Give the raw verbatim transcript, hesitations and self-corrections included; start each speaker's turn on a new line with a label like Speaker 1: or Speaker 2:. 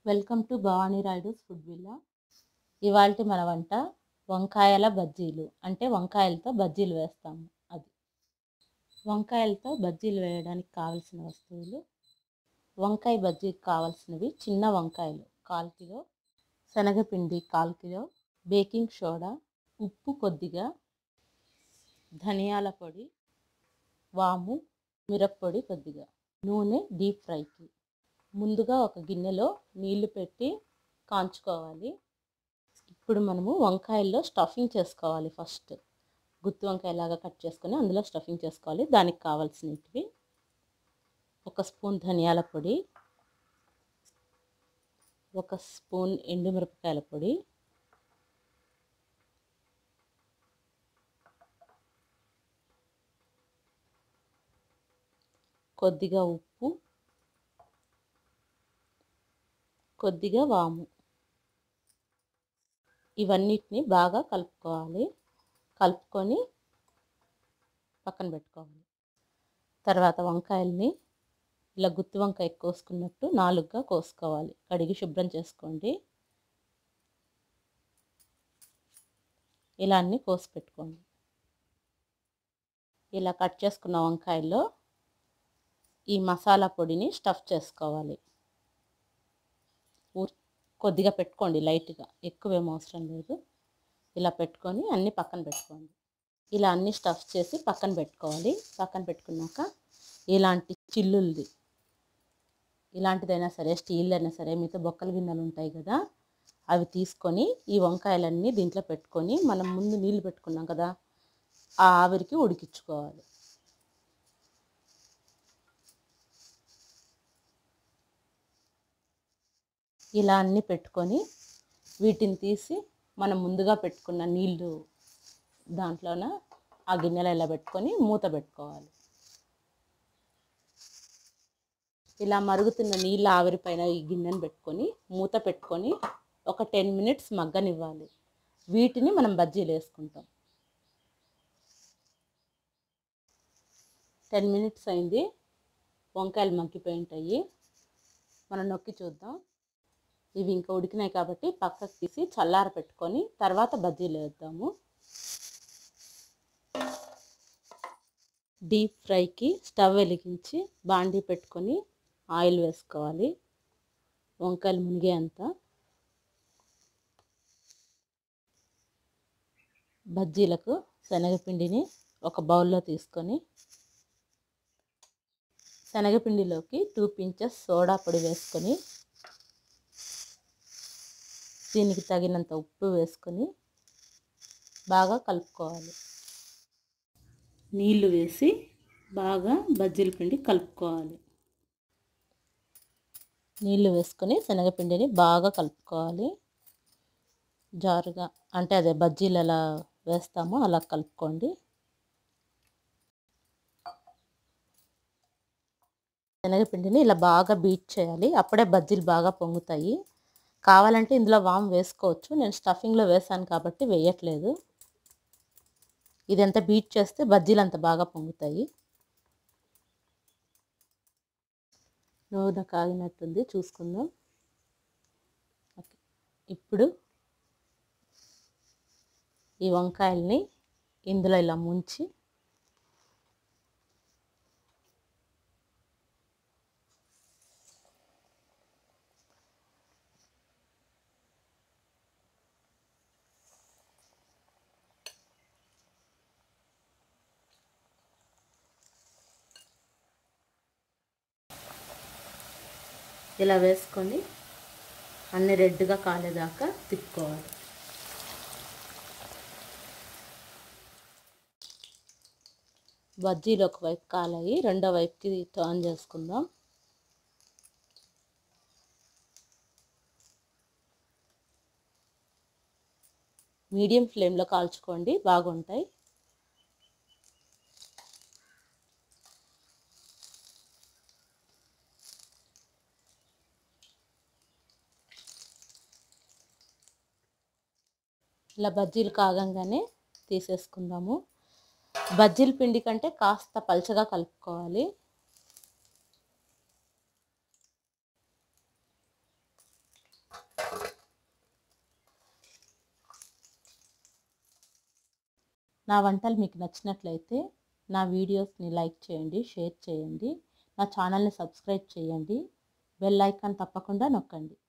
Speaker 1: Welcome to Bhavani Rayudu's food villa. ఇవాల్టి మన వంట వంకాయల బజ్జీలు, అంటే వంకాయలతో బజ్జీలు వేస్తాము. అది వంకాయలతో బజ్జీలు వేయడానికి కావలసిన వస్తువులు: వంకాయ బజ్జీకి కావాల్సినవి చిన్న వంకాయలు కాల్ కిలో, శనగపిండి కాల్ కిలో, బేకింగ్ సోడా, ఉప్పు కొద్దిగా, ధనియాల పొడి, వాము, మిరప్పొడి కొద్దిగా, నూనె డీప్ ఫ్రైకి. ముందుగా ఒక గిన్నెలో నీళ్లు పెట్టి కాంచుకోవాలి. ఇప్పుడు మనము వంకాయల్లో స్టఫింగ్ చేసుకోవాలి. ఫస్ట్ గుత్తి వంకాయలాగా కట్ చేసుకొని అందులో స్టఫింగ్ చేసుకోవాలి. దానికి కావాల్సినవి: ఒక స్పూన్ ధనియాల పొడి, ఒక స్పూన్ ఎండుమిరపకాయల పొడి, కొద్దిగా ఉప్పు, కొద్దిగా వాము. ఇవన్నిటిని బాగా కలుపుకోవాలి. కలుపుకొని పక్కన పెట్టుకోవాలి. తర్వాత వంకాయల్ని ఇలా గుత్తి వంకాయ కోసుకున్నట్టు నాలుగుగా కోసుకోవాలి. కడిగి శుభ్రం చేసుకోండి. ఇలా అన్నీ కోసి పెట్టుకోండి. ఇలా కట్ చేసుకున్న వంకాయల్లో ఈ మసాలా పొడిని స్టఫ్ చేసుకోవాలి. కొద్దిగా పెట్టుకోండి, లైట్గా, ఎక్కువేం అవసరం లేదు. ఇలా పెట్టుకొని అన్నీ పక్కన పెట్టుకోండి. ఇలా అన్నీ స్టఫ్ చేసి పక్కన పెట్టుకోవాలి. పక్కన పెట్టుకున్నాక ఇలాంటి చిల్లుల్ది, ఇలాంటిదైనా సరే, స్టీల్ అయినా సరే, మీతో బొక్కల గిన్నెలు ఉంటాయి కదా, అవి తీసుకొని ఈ వంకాయలన్నీ దీంట్లో పెట్టుకొని మనం ముందు నీళ్ళు పెట్టుకున్నాం కదా, ఆ ఆవిరికి ఉడికించుకోవాలి. ఇలా అన్నీ పెట్టుకొని వీటిని తీసి మనం ముందుగా పెట్టుకున్న నీళ్ళు దాంట్లోన ఆ గిన్నెలో ఇలా పెట్టుకొని మూత పెట్టుకోవాలి. ఇలా మరుగుతున్న నీళ్ళ ఆవిరిపైన ఈ గిన్నెను పెట్టుకొని మూత పెట్టుకొని ఒక టెన్ మినిట్స్ మగ్గనివ్వాలి. వీటిని మనం బజ్జీలు వేసుకుంటాం. టెన్ మినిట్స్ అయింది. వంకాయలు మగ్గిపోయి ఉంటాయి. మనం నొక్కి చూద్దాం. ఇవి ఇంకా ఉడికినాయి కాబట్టి పక్కకు తీసి చల్లార పెట్టుకొని తర్వాత బజ్జీలు వేద్దాము. డీప్ ఫ్రైకి స్టవ్ వెలిగించి బాండీ పెట్టుకొని ఆయిల్ వేసుకోవాలి. వంకాయలు మునిగే అంత. బజ్జీలకు శనగపిండిని ఒక బౌల్లో తీసుకొని శనగపిండిలోకి టూ పించెస్ సోడా పొడి వేసుకొని దీనికి తగినంత ఉప్పు వేసుకొని బాగా కలుపుకోవాలి. నీళ్లు వేసి బాగా బజ్జీల పిండి కలుపుకోవాలి. నీళ్లు వేసుకొని శనగపిండిని బాగా కలుపుకోవాలి. జారుగా, అంటే అదే బజ్జీలు ఎలా వేస్తామో అలా కలుపుకోండి. శనగపిండిని ఇలా బాగా బీట్ చేయాలి. అప్పుడే బజ్జీలు బాగా పొంగుతాయి. కావాలంటే ఇందులో వామ్ వేసుకోవచ్చు. నేను స్టఫింగ్లో వేసాను కాబట్టి వేయట్లేదు. ఇదంతా బీట్ చేస్తే బజ్జీలు అంత బాగా పొంగుతాయి. నూనె కాగినట్టుంది, చూసుకుందాం. ఓకే, ఇప్పుడు ఈ వంకాయల్ని ఇందులో ఇలా ముంచి ఇలా వేసుకొని అన్ని రెడ్గా కాలేదాకా తిప్పుకోవాలి. బజ్జీలు ఒకవైపు కాలాయి, రెండో వైపుకి టర్న్ చేసుకుందాం. మీడియం ఫ్లేమ్లో కాల్చుకోండి, బాగుంటాయి. ఇలా బజ్జీలు కాగంగానే తీసేసుకుందాము. బజ్జీల పిండి కంటే కాస్త పల్చగా కలుపుకోవాలి. నా వంటలు మీకు నచ్చినట్లయితే నా వీడియోస్ని లైక్ చేయండి, షేర్ చేయండి, నా ఛానల్ని సబ్స్క్రైబ్ చేయండి, బెల్ ఐకాన్ తప్పకుండా నొక్కండి.